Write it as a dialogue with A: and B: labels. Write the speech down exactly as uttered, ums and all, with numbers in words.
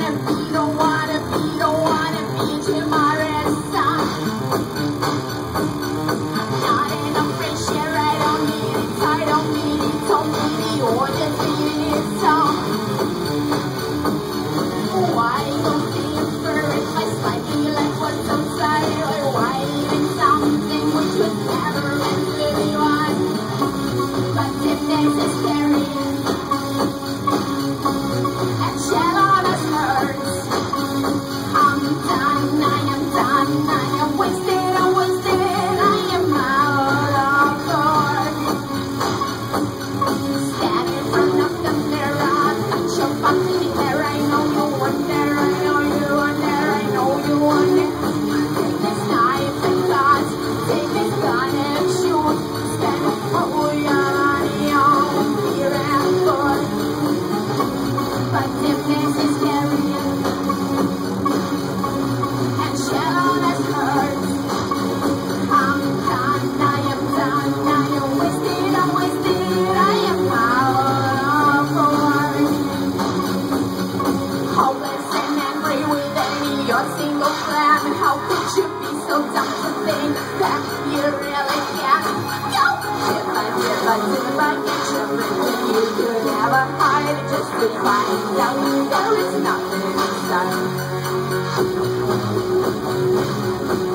A: wanna be, don't wanna be, don't wanna be tomorrow's sun. Not enough fresh air, I don't need it, I don't need it, don't need it, or just need it some. Why don't feel for it, my spiky life was so silent, why even something which was never meant to be one. But if this is scary, and shell on us hurts, I'm done, I am done, I am wasted, I'm wasted, I am out of court. Stand in front of the mirror, touch your fucking hair, I know you want there, I know you want there, I know you want it. Take this knife and cut, take this gun and shoot, stand up for your own fear and good. But if this is scary, and shell on us hurts, I'm done, I am done, I am wasted, I'm wasted, I am out of court. Hopeless and angry with any your single plan. How could you be so dumb to think that you really can? Go! If I did, I did, I get everything you could ever hide, just to find out there is nothing inside.